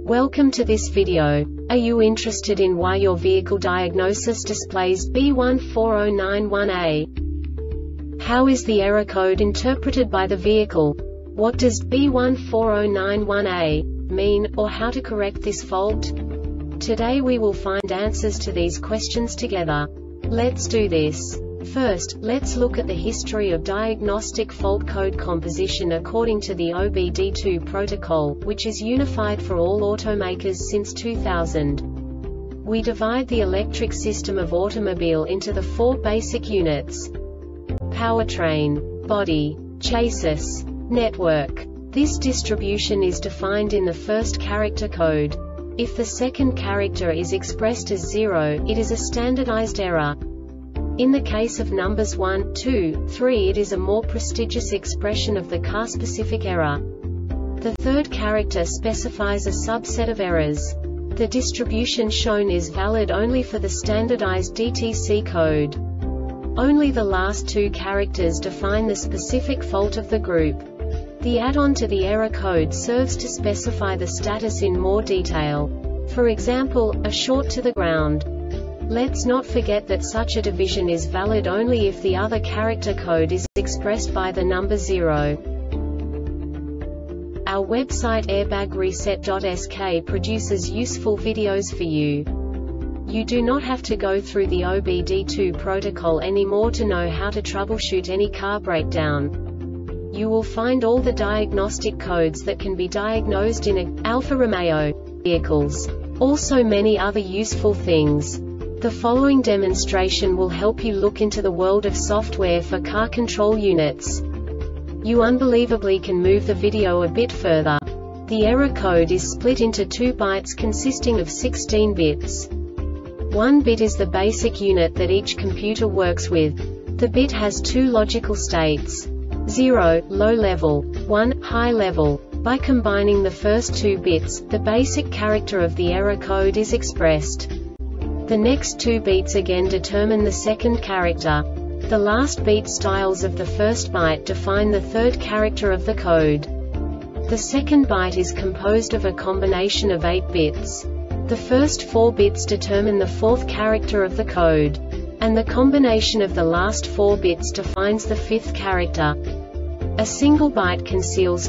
Welcome to this video. Are you interested in why your vehicle diagnosis displays B14091A? How is the error code interpreted by the vehicle? What does B14091A mean, or how to correct this fault? Today we will find answers to these questions together. Let's do this. First, let's look at the history of diagnostic fault code composition according to the OBD2 protocol, which is unified for all automakers since 2000. We divide the electric system of automobile into the four basic units: powertrain, body, chassis, network. This distribution is defined in the first character code. If the second character is expressed as 0, it is a standardized error. In the case of numbers 1, 2, 3, it is a more prestigious expression of the car-specific error. The third character specifies a subset of errors. The distribution shown is valid only for the standardized DTC code. Only the last two characters define the specific fault of the group. The add-on to the error code serves to specify the status in more detail. For example, a short to the ground. Let's not forget that such a division is valid only if the other character code is expressed by the number 0. Our website airbagreset.sk produces useful videos for you. You do not have to go through the OBD2 protocol anymore to know how to troubleshoot any car breakdown. You will find all the diagnostic codes that can be diagnosed in Alfa Romeo vehicles. Also many other useful things. The following demonstration will help you look into the world of software for car control units. You unbelievably can move the video a bit further. The error code is split into 2 bytes consisting of 16 bits. 1 bit is the basic unit that each computer works with. The bit has 2 logical states: 0, low level, 1, high level. By combining the first 2 bits, the basic character of the error code is expressed. The next 2 beats again determine the second character. The last beat styles of the first byte define the third character of the code. The second byte is composed of a combination of 8 bits. The first 4 bits determine the fourth character of the code. And the combination of the last 4 bits defines the fifth character. A single byte conceals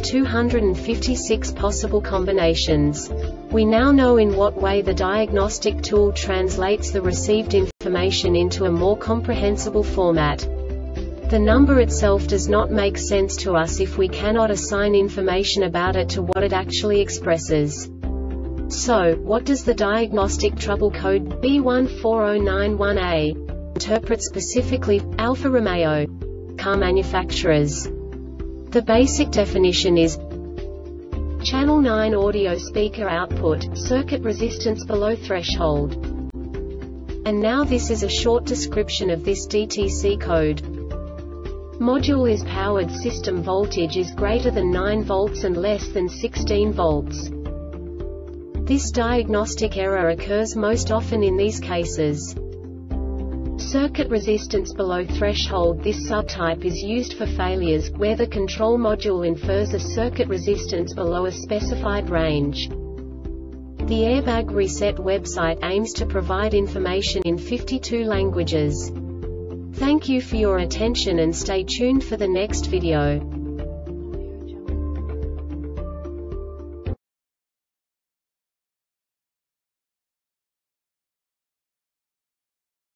256 possible combinations. We now know in what way the diagnostic tool translates the received information into a more comprehensible format. The number itself does not make sense to us if we cannot assign information about it to what it actually expresses. So, what does the diagnostic trouble code B14091A interpret specifically for Alfa Romeo car manufacturers? The basic definition is channel 9 audio speaker output, circuit resistance below threshold. And now this is a short description of this DTC code. Module is powered, system voltage is greater than 9 volts and less than 16 volts. This diagnostic error occurs most often in these cases: circuit resistance below threshold. This subtype is used for failures where the control module infers a circuit resistance below a specified range. The Airbag Reset website aims to provide information in 52 languages. Thank you for your attention and stay tuned for the next video.